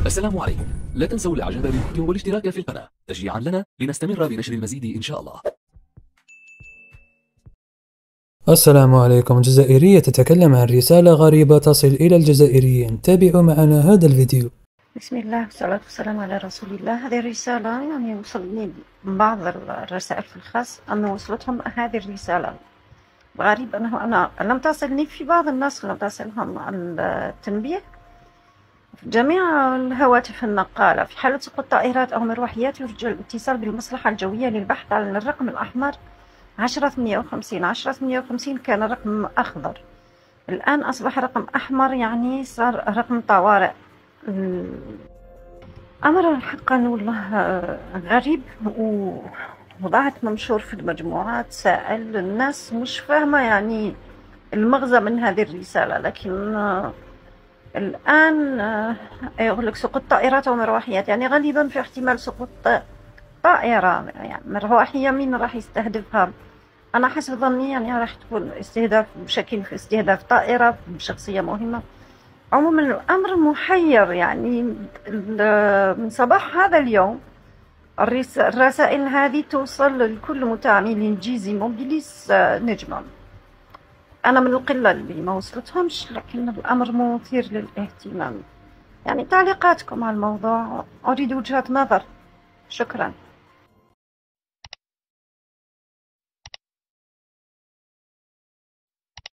السلام عليكم. لا تنسوا الاعجاب بالفيديو والاشتراك في القناة تشجيعا لنا لنستمر بنشر المزيد إن شاء الله. السلام عليكم. جزائرية تتكلم عن رسالة غريبة تصل إلى الجزائريين. تابعوا معنا هذا الفيديو. بسم الله والصلاة والسلام على رسول الله. هذه الرسالة يعني وصلني بعض الرسائل في الخاص أن وصلتهم هذه الرسالة. الغريب أنه أنا لم تصلني، في بعض الناس لم تصلهم التنبيه في جميع الهواتف النقالة. في حالة سقوط طائرات أو مروحيات يرجى الاتصال بالمصلحة الجوية للبحث عن الرقم الأحمر 1058. 1058 كان رقم أخضر، الآن أصبح رقم أحمر، يعني صار رقم طوارئ. أمر حقا والله غريب، وضعت منشور في المجموعات سائل الناس مش فاهمة يعني المغزى من هذه الرسالة. لكن الآن يقول لك سقوط طائرات ومروحيات، يعني غالبا في احتمال سقوط طائرة، يعني مروحية مين راح يستهدفها؟ أنا حسب ظني يعني راح تكون استهداف بشكل في استهداف طائرة بشخصية مهمة. عموما الأمر محير، يعني من صباح هذا اليوم الرسائل هذه توصل لكل متعاملين جيزي موبيليس نجمة. أنا من القلة اللي ما وصلتهمش، لكن الأمر مثير للاهتمام. يعني تعليقاتكم على الموضوع، أريد وجهة نظر. شكرا.